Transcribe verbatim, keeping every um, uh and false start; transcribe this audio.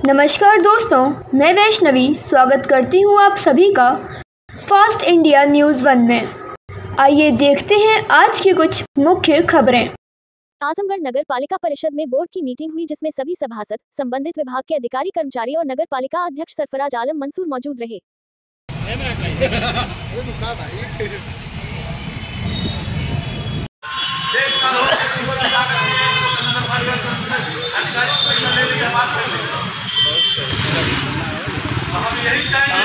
नमस्कार दोस्तों, मैं वैष्णवी स्वागत करती हूँ आप सभी का फास्ट इंडिया न्यूज़ वन में। आइए देखते हैं आज की कुछ मुख्य खबरें। आजमगढ़ नगर पालिका परिषद में बोर्ड की मीटिंग हुई, जिसमें सभी सभासद, संबंधित विभाग के अधिकारी, कर्मचारी और नगर पालिका अध्यक्ष सरफराज आलम मंसूर मौजूद रहे। हम यही चाहेंगे।